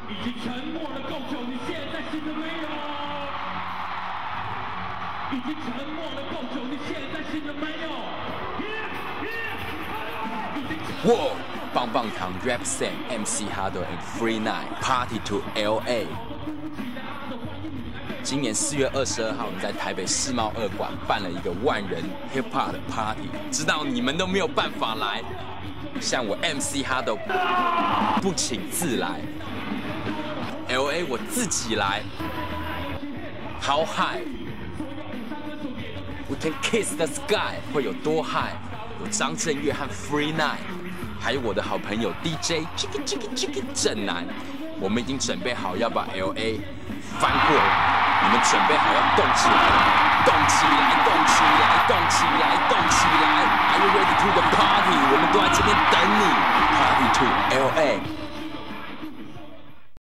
已经沉默了够久，你现在信了没有？已经沉默了够久，你现在信了没有？ 哇！棒棒糖 Rap Sam MC HotDog and Free Night Party to LA。今年4月22号，我们在台北世贸2馆办了一个万人 Hip Hop 的 Party， 知道你们都没有办法来，像我 MC HotDog 不请自来 ，LA 我自己来，好 high， We can kiss the sky 会有多 high？ 有张震岳和 Free Night， 还有我的好朋友 DJ Jiggy 正南，我们已经准备好要把 LA 翻过来。你们准备好要动起来了，动起来，动起来，动起来，动起来 ！Are you ready to the party？ 我们都在这边等你 ，Party to LA。